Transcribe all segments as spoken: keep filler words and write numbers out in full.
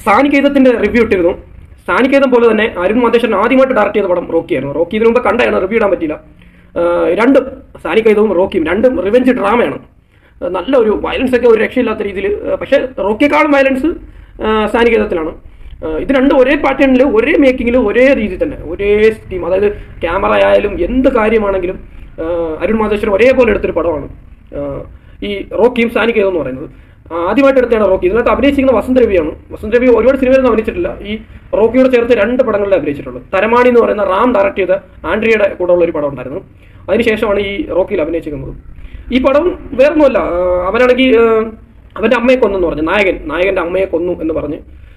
സാനികേതത്തിന്റെ review ഇട്ടിരുന്നു. സാനികേതം പോലെ തന്നെ അരുൺ മാതേശ്വരൻ ആദ്യമായിട്ട് ഡയറക്ട് ചെയ്ത പടം റോക്കി ആയിരുന്നു. റോക്കി ഇതിനു മുമ്പ് കണ്ടാണ്, റിവ്യൂ ഇടാൻ പറ്റിയില്ല. രണ്ടും സാനികേതവും റോക്കിയും രണ്ടും റിവെഞ്ച് ഡ്രാമയാണ്. നല്ല ഒരു വയലൻസ് ഒക്കെ ഒരു രക്ഷയില്ലാത്ത രീതിയിൽ, പക്ഷേ റോക്കിയെക്കാളും വയലൻസ് സാനികേതത്തിലാണ്. ഇത് രണ്ടും ഒരേ പാറ്റേണിൽ, ഒരേ മേക്കിങ്ങിൽ, ഒരേ രീതി തന്നെ, ഒരേ സ്കീം. അതായത് ക്യാമറ ആയാലും എന്ത് കാര്യമാണെങ്കിലും അരുൺ മാതേശ്വരൻ ഒരേപോലെ എടുത്തൊരു പടമാണ് ഈ റോക്കിയും സാനികേതം എന്ന് പറയുന്നത്. ആദ്യമായിട്ട് എടുത്തതാണ് റോക്കി. ഇതിനകത്ത് അഭിനയിച്ചിരിക്കുന്ന വസന്ത് രവിയാണ്. വസന്ത് രവി ഒരുപാട് സിനിമയിലൊന്നും അഭിനയിച്ചിട്ടില്ല. ഈ റോക്കിയോട് ചേർത്ത് രണ്ട് പടങ്ങളിൽ അഭിനയിച്ചിട്ടുള്ളൂ. തരമാണി എന്ന് പറയുന്ന റാം ഡയറക്ട് ചെയ്ത ആൻഡ്രിയയുടെ കൂടെ ഉള്ള ഒരു പടം ഉണ്ടായിരുന്നു. അതിനുശേഷമാണ് ഈ റോക്കിയിൽ അഭിനയിച്ചിരിക്കുന്നത്. ഈ പടം വേറൊന്നുമല്ല, അവനാണെങ്കിൽ അവൻ്റെ അമ്മയെ കൊന്നെന്ന് പറഞ്ഞു, നായകൻ നായകൻ്റെ അമ്മയെ കൊന്നു എന്ന് പറഞ്ഞ്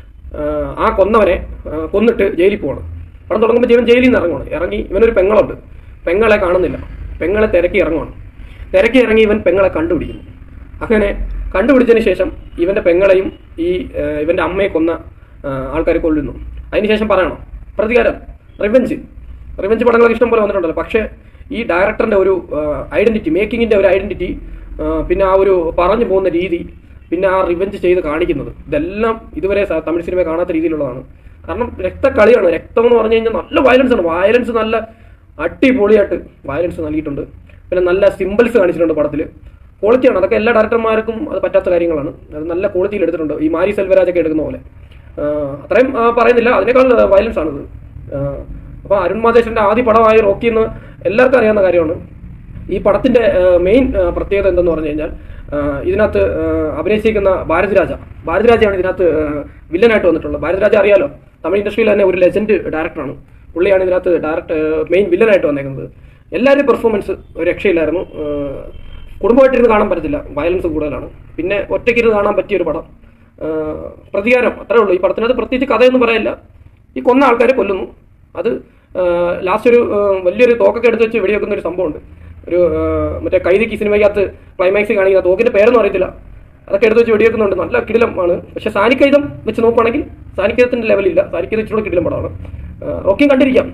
ആ കൊന്നവനെ കൊന്നിട്ട് ജയിലിൽ പോവാണ്. പടം തുടങ്ങുമ്പോൾ ജീവൻ ജയിലിൽ നിന്ന് ഇറങ്ങുവാണ്. ഇറങ്ങി ഇവനൊരു പെങ്ങളുണ്ട്, പെങ്ങളെ കാണുന്നില്ല, പെങ്ങളെ തിരക്കി ഇറങ്ങുവാണ്. തിരക്കി ഇറങ്ങി ഇവൻ പെങ്ങളെ കണ്ടുപിടിക്കുന്നു. അങ്ങനെ കണ്ടുപിടിച്ചതിന് ശേഷം ഇവൻ്റെ പെങ്ങളെയും ഈ ഇവൻ്റെ അമ്മയെ കൊന്ന ആൾക്കാർ കൊല്ലുന്നു. അതിനുശേഷം പറയണം പ്രതികാരം, റിവെഞ്ച് റിവെഞ്ച് പടങ്ങളൊക്കെ ഇഷ്ടം പോലെ വന്നിട്ടുണ്ടല്ലോ. പക്ഷേ ഈ ഡയറക്ടറിൻ്റെ ഒരു ഐഡൻറ്റിറ്റി, മേക്കിങ്ങിൻ്റെ ഒരു ഐഡൻറ്റിറ്റി, പിന്നെ ആ ഒരു പറഞ്ഞു പോകുന്ന രീതി, പിന്നെ ആ റിവെഞ്ച് ചെയ്ത് കാണിക്കുന്നത്, ഇതെല്ലാം ഇതുവരെ തമിഴ് സിനിമ കാണാത്ത രീതിയിലുള്ളതാണ്. കാരണം രക്തക്കളിയാണ്. രക്തം എന്ന് പറഞ്ഞു കഴിഞ്ഞാൽ നല്ല വയലൻസ് ആണ്. വയലൻസ് നല്ല അടിപൊളിയായിട്ട് വയലൻസ് നൽകിയിട്ടുണ്ട്. പിന്നെ നല്ല സിമ്പിൾസ് കാണിച്ചിട്ടുണ്ട് പടത്തിൽ. ക്വാളിറ്റിയാണ്. അതൊക്കെ എല്ലാ ഡയറക്ടർമാർക്കും അത് പറ്റാത്ത കാര്യങ്ങളാണ്. അത് നല്ല ക്വാളിറ്റിയിൽ എടുത്തിട്ടുണ്ട്. ഈ മാരി സെൽവരാജൊക്കെ എടുക്കുന്ന പോലെ അത്രയും പറയുന്നില്ല, അതിനേക്കാൾ വയലൻസ് ആണിത്. അപ്പോൾ അരുൺ മാതേശ്വരൻ്റെ ആദ്യ പടമായ റോക്കി എന്ന് എല്ലാവർക്കും അറിയാവുന്ന കാര്യമാണ്. ഈ പടത്തിൻ്റെ മെയിൻ പ്രത്യേകത എന്തെന്ന് പറഞ്ഞു കഴിഞ്ഞാൽ ഇതിനകത്ത് അഭിനയിച്ചിരിക്കുന്ന ഭാരതിരാജ ഭാരതിരാജയാണ് ഇതിനകത്ത് വില്ലനായിട്ട് വന്നിട്ടുള്ളത്. ഭാരതിരാജ അറിയാലോ, തമിഴ് ഇൻഡസ്ട്രിയിൽ തന്നെ ഒരു ലെജൻഡ് ഡയറക്ടറാണ്. പുള്ളിയാണ് ഇതിനകത്ത് ഡയറക്ടർ മെയിൻ വില്ലനായിട്ട് വന്നേക്കുന്നത്. എല്ലാവരുടെയും പെർഫോമൻസ് ഒരു രക്ഷയില്ലായിരുന്നു. കുടുംബമായിട്ടിരുന്ന് കാണാൻ പറ്റത്തില്ല, വയലൻസ് കൂടുതലാണ്. പിന്നെ ഒറ്റയ്ക്കിരുന്ന് കാണാൻ പറ്റിയൊരു പടം. പ്രതികാരം അത്രേ ഉള്ളൂ. ഈ പടത്തിനകത്ത് പ്രത്യേകിച്ച് കഥയൊന്നും പറയില്ല. ഈ കൊന്ന ആൾക്കാരെ കൊല്ലുന്നു. അത് ലാസ്റ്റ് ഒരു വലിയൊരു തോക്കൊക്കെ എടുത്ത് വെച്ച് വെടിവെക്കുന്ന ഒരു സംഭവമുണ്ട്. ഒരു മറ്റേ കൈദിക്ക് സിനിമയ്ക്കകത്ത് ക്ലൈമാക്സ് കാണിക്കുന്ന തോക്കിൻ്റെ പേരൊന്നും അറിയത്തില്ല, അതൊക്കെ എടുത്ത് വെച്ച് വെടിവെക്കുന്നുണ്ട്. നല്ല കിടിലമാണ്. പക്ഷേ സാനികേതം വെച്ച് നോക്കുകയാണെങ്കിൽ സാനികേതത്തിൻ്റെ ലെവലില്ല. സാനികേതം ഇച്ചിരി കിടിലം പടമാണ്. റോക്കിയും കണ്ടിരിക്കാം.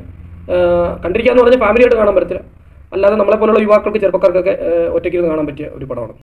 കണ്ടിരിക്കുക എന്ന് പറഞ്ഞാൽ ഫാമിലിയായിട്ട് കാണാൻ പറ്റത്തില്ല. അല്ലാതെ നമ്മളെപ്പോലുള്ള യുവാക്കൾക്ക്, ചെറുപ്പക്കാർക്കൊക്കെ ഒറ്റയ്ക്കിരുന്ന് കാണാൻ പറ്റിയ ഒരു പടമാണ്.